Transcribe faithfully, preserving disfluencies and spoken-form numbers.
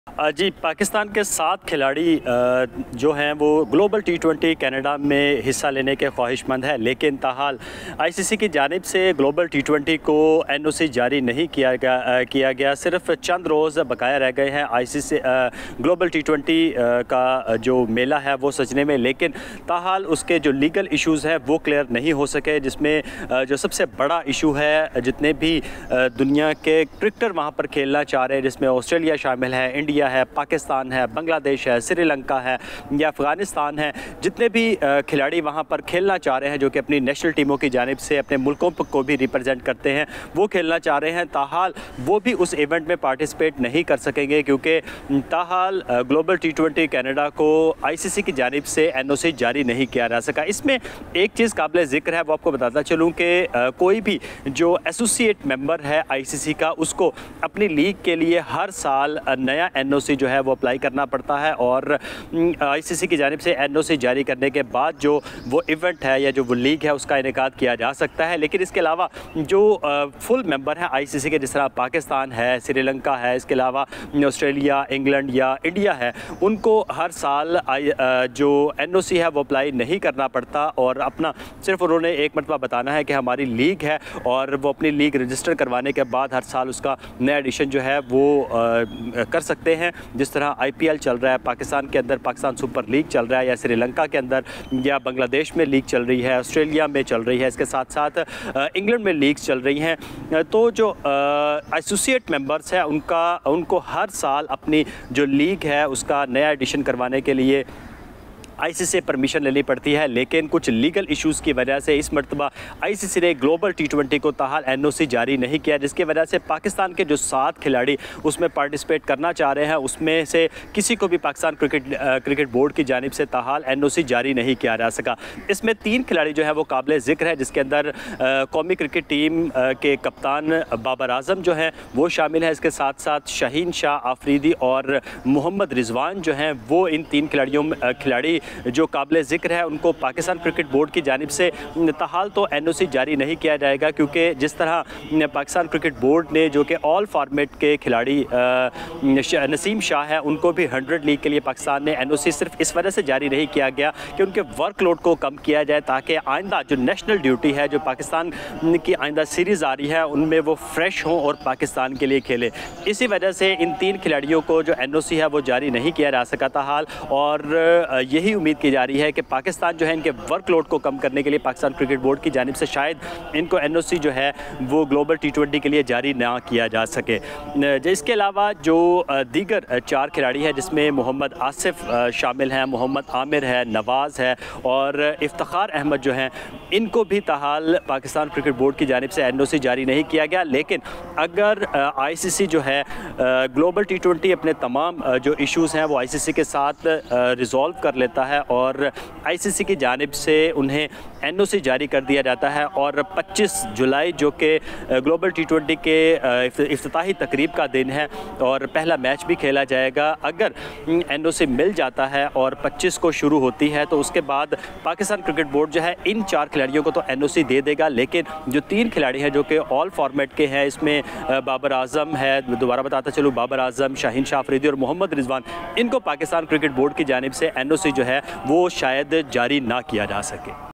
अ, जी, पाकिस्तान के सात खिलाड़ी अ, जो हैं वो ग्लोबल टी ट्वेंटी कनाडा में हिस्सा लेने के ख्वाहिशमंद हैं, लेकिन ताहाल आईसीसी की जानिब से ग्लोबल टी ट्वेंटी को एनओसी जारी नहीं किया गया अ, किया गया सिर्फ चंद रोज़ बकाया रह गए हैं आईसीसी अ, ग्लोबल टी ट्वेंटी का जो मेला है वो सजने में, लेकिन ताहाल उसके जो लीगल इश्यूज़ हैं वो क्लियर नहीं हो सके, जिसमें अ, जो सबसे बड़ा इशू है, जितने भी अ, दुनिया के क्रिकेटर वहाँ पर खेलना चाह रहे हैं, जिसमें ऑस्ट्रेलिया शामिल है, इंडिया है, पाकिस्तान है, बांग्लादेश है, श्रीलंका है या अफ़गानिस्तान है, जितने भी खिलाड़ी वहाँ पर खेलना चाह रहे हैं जो कि अपनी नेशनल टीमों की जानिब से अपने मुल्कों को भी रिप्रेजेंट करते हैं, वो खेलना चाह रहे हैं, ताहाल वो भी उस इवेंट में पार्टिसिपेट नहीं कर सकेंगे, क्योंकि ताहाल ग्लोबल टी ट्वेंटी कनाडा को आईसीसी की जानिब से एनओसी जारी नहीं किया जा सका। इसमें एक चीज़ काबिल ज़िक्र है, वो आपको बताता चलूँ कि कोई भी जो एसोसिएट मेंबर है आईसीसी का, उसको अपनी लीग के लिए हर साल नया एनओसी जो है वो अप्लाई करना पड़ता है, और आईसीसी की जानिब से एनओसी जारी करने के बाद जो वो इवेंट है या जो वो लीग है उसका इनेकाद किया जा सकता है। लेकिन इसके अलावा जो फुल मेंबर हैं आईसीसी के, जिस तरह पाकिस्तान है, श्रीलंका है, इसके अलावा ऑस्ट्रेलिया, इंग्लैंड या इंडिया है, उनको हर साल जो एनओसी है वो अप्लाई नहीं करना पड़ता, और अपना सिर्फ उन्होंने एक मरतबा बताना है कि हमारी लीग है, और वो अपनी लीग रजिस्टर करवाने के बाद हर साल उसका नया एडिशन जो है वो कर सकते हैं। जिस तरह आईपीएल चल रहा है पाकिस्तान के अंदर, पाकिस्तान सुपर लीग चल रहा है, या श्रीलंका के अंदर या बांग्लादेश में लीग चल रही है, ऑस्ट्रेलिया में चल रही है, इसके साथ साथ इंग्लैंड में लीग चल रही हैं, तो जो एसोसिएट मेंबर्स हैं उनका उनको हर साल अपनी जो लीग है उसका नया एडिशन करवाने के लिए आईसीसी से परमिशन लेनी पड़ती है। लेकिन कुछ लीगल इश्यूज़ की वजह से इस मरतबा आईसीसी ने ग्लोबल टी ट्वेंटी को ताहाल एनओसी जारी नहीं किया, जिसकी वजह से पाकिस्तान के जो सात खिलाड़ी उसमें पार्टिसिपेट करना चाह रहे हैं, उसमें से किसी को भी पाकिस्तान क्रिकेट क्रिकेट बोर्ड की जानिब से ताहाल एनओसी जारी नहीं किया जा सका। इसमें तीन खिलाड़ी जो है वो काबिल ज़िक्र है, जिसके अंदर कौमी क्रिकेट टीम के कप्तान बाबर आजम जो हैं वो शामिल है, इसके साथ साथ शाहीन शाह आफरीदी और मोहम्मद रिजवान जो हैं, वो इन तीन खिलाड़ियों खिलाड़ी जो काबिल ज़िक्र है उनको पाकिस्तान क्रिकेट बोर्ड की जानिब से ताहाल तो एनओसी जारी नहीं किया जाएगा, क्योंकि जिस तरह पाकिस्तान क्रिकेट बोर्ड ने जो कि ऑल फॉर्मेट के खिलाड़ी नसीम शाह है उनको भी हंड्रेड लीग के लिए पाकिस्तान ने एनओसी सिर्फ इस वजह से जारी नहीं किया गया कि उनके वर्कलोड को कम किया जाए, ताकि आइंदा जो नेशनल ड्यूटी है, जो पाकिस्तान की आइंदा सीरीज़ आ रही है, उनमें वो फ्रेश हों और पाकिस्तान के लिए खेले। इसी वजह से इन तीन खिलाड़ियों को जो एनओसी है वो जारी नहीं किया जा सका ताहाल, और यही उम्मीद की जा रही है कि पाकिस्तान जो है इनके वर्कलोड को कम करने के लिए पाकिस्तान क्रिकेट बोर्ड की जानिब से शायद इनको एनओसी जो है वो ग्लोबल टी ट्वेंटी के लिए जारी ना किया जा सके। इसके अलावा जो दीगर चार खिलाड़ी हैं, जिसमें मोहम्मद आसिफ शामिल हैं, मोहम्मद आमिर है, नवाज़ है और इफ्तिखार अहमद जो हैं, इनको भी ताहाल पाकिस्तान क्रिकेट बोर्ड की जानिब से एनओसी जारी नहीं किया गया। लेकिन अगर आईसीसी जो है ग्लोबल टी ट्वेंटी अपने तमाम जो इश्यूज़ हैं वो आईसीसी के साथ रिजॉल्व कर लेता है और आईसीसी की जानिब से उन्हें एनओसी जारी कर दिया जाता है, और पच्चीस जुलाई जो कि ग्लोबल टी ट्वेंटी के इफ्तिताही तकरीब का दिन है और पहला मैच भी खेला जाएगा, अगर एनओसी मिल जाता है और पच्चीस को शुरू होती है तो उसके बाद पाकिस्तान क्रिकेट बोर्ड जो है इन चार खिलाड़ियों को तो एनओसी दे देगा। लेकिन जो तीन खिलाड़ी हैं जो कि ऑल फॉर्मेट के हैं, इसमें बाबर आजम है, दोबारा बताता चलूँ, बाबर आजम, शाहीन शाह अफरीदी और मोहम्मद रिजवान, इनको पाकिस्तान क्रिकेट बोर्ड की जानिब से एनओसी जो है वो शायद जारी ना किया जा सके।